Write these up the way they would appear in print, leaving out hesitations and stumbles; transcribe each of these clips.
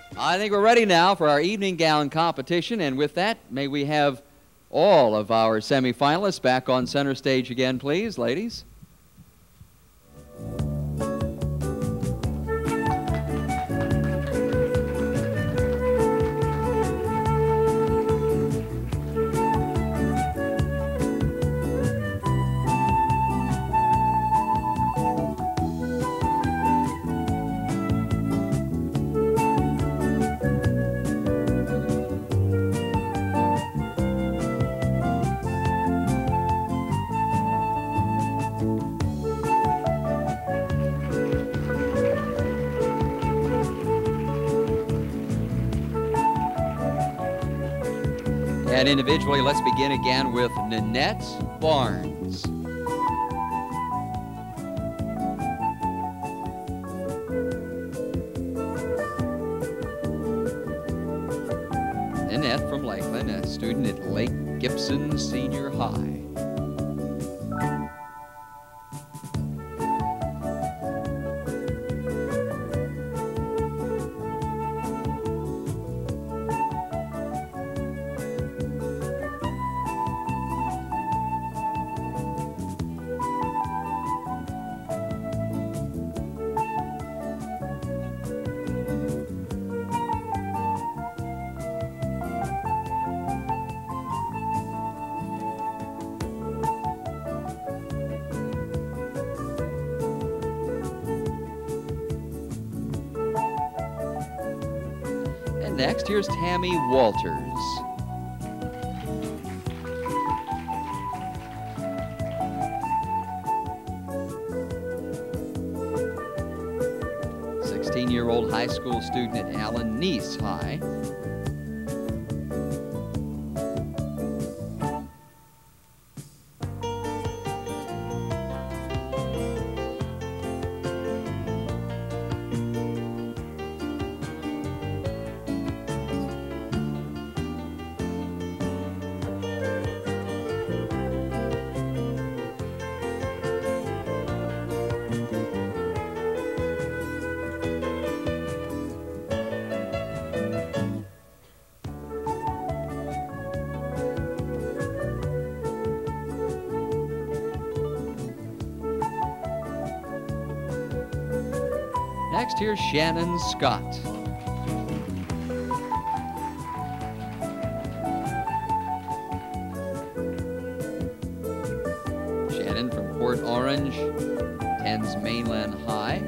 I think we're ready now for our evening gown competition, and with that, may we have all of our semifinalists back on center stage again, please, ladies. And individually, let's begin again with Nanette Barnes. Nanette from Lakeland, a student at Lake Gibson Senior High. Next, here's Tammy Walters. Sixteen-year-old high school student at Allen Nease High. Next, here's Shannon Scott. Shannon from Port Orange, attends Mainland High.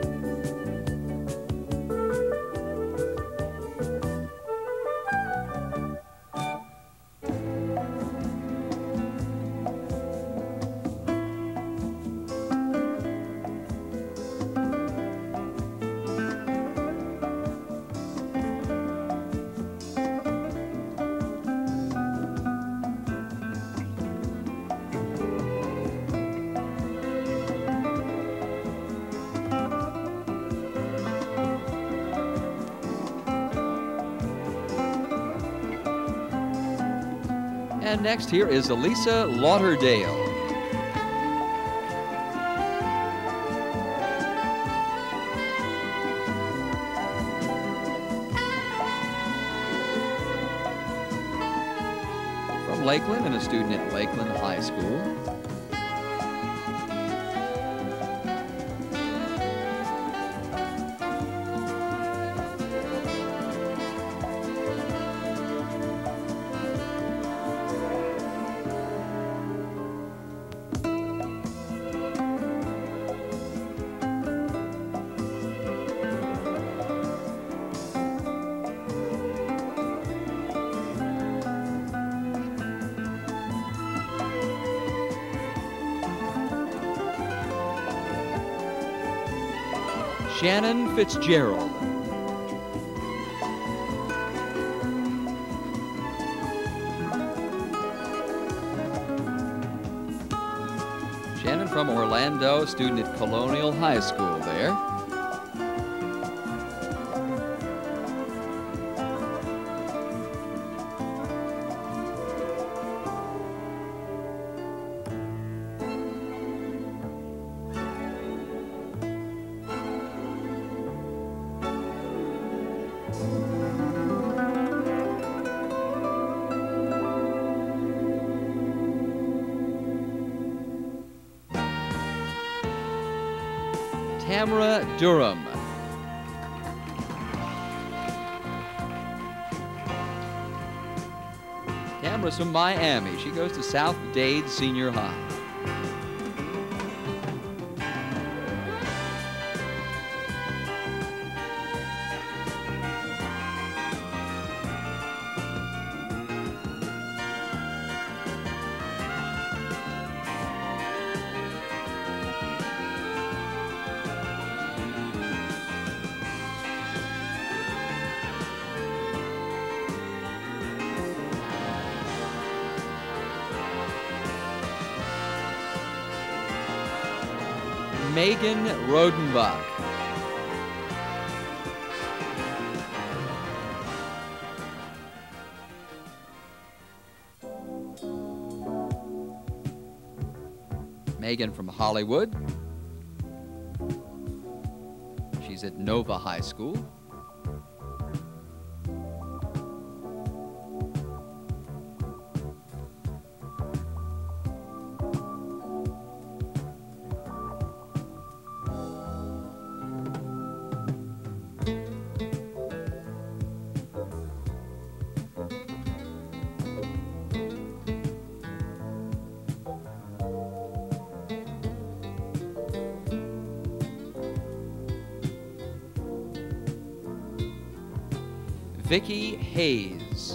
And next here is Elisa Lauderdale. From Lakeland and a student at Lakeland High School. Shannon Fitzgerald. Shannon from Orlando, student at Colonial High School there. Tamara Durham. Tamara's from Miami. She goes to South Dade Senior High. Megan Rodenbach. Megan from Hollywood. She's at Nova High School. Vicky Hayes.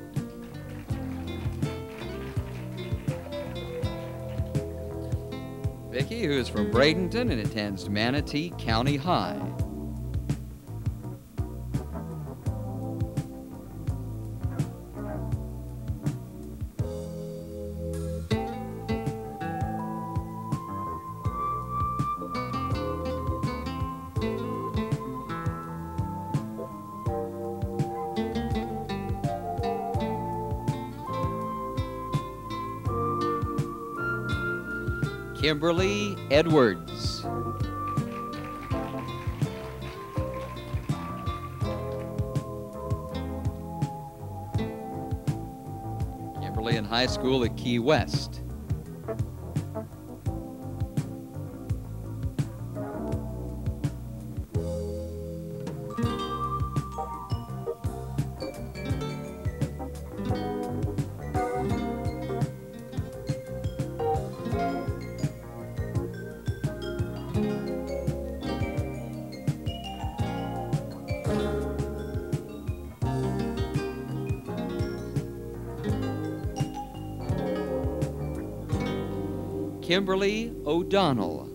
Vicky, who is from Bradenton and attends Manatee County High. Kimberly Edwards. Kimberly in high school at Key West. Kimberly O'Donnell.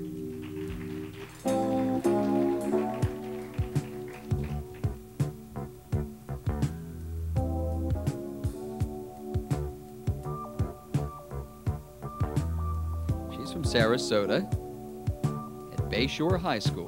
She's from Sarasota at Bayshore High School.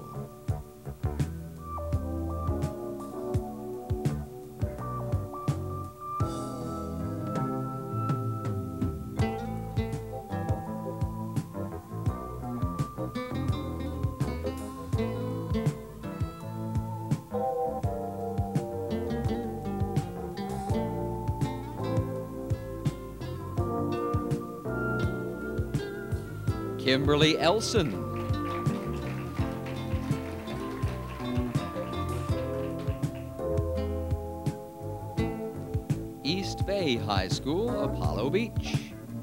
Kimberly Elson. East Bay High School, Apollo Beach.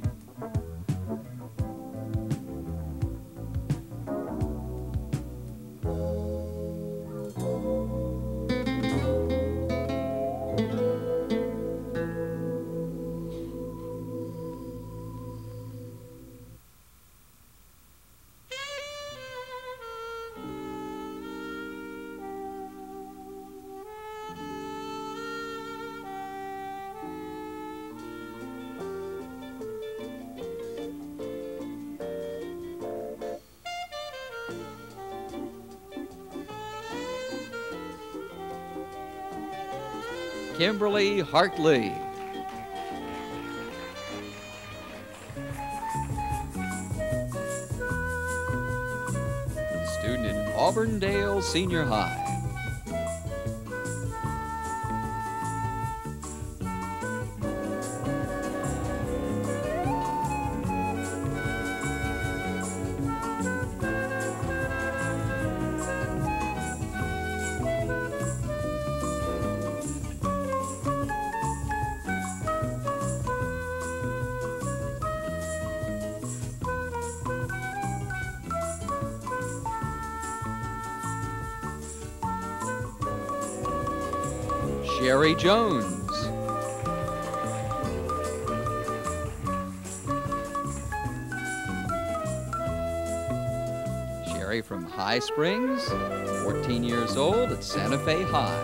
Kimberly Hartley. Student at Auburndale Senior High. Sherry Jones. Sherry from High Springs, 14 years old at Santa Fe High.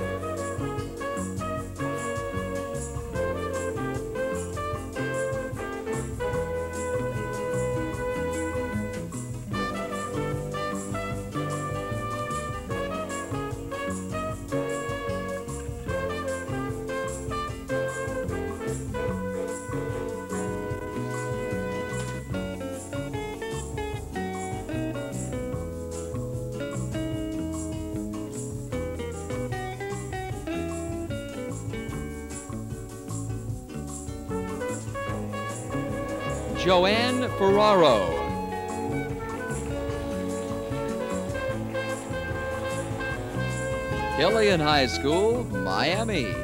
Joanne Ferraro. Killian High School, Miami.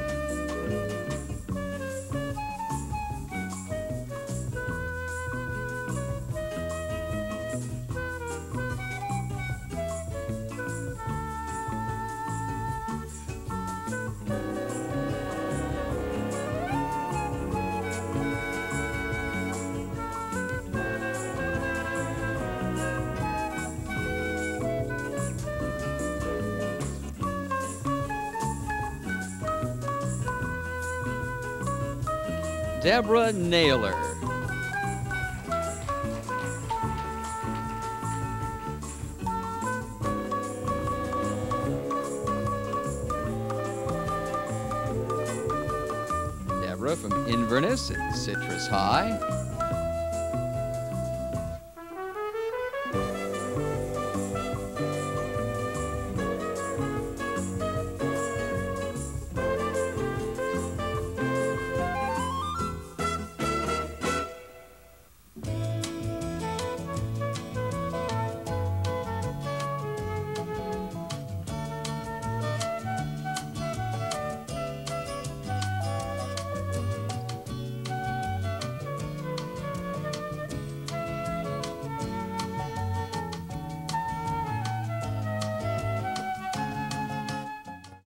Deborah Naylor. Deborah from Inverness at Citrus High.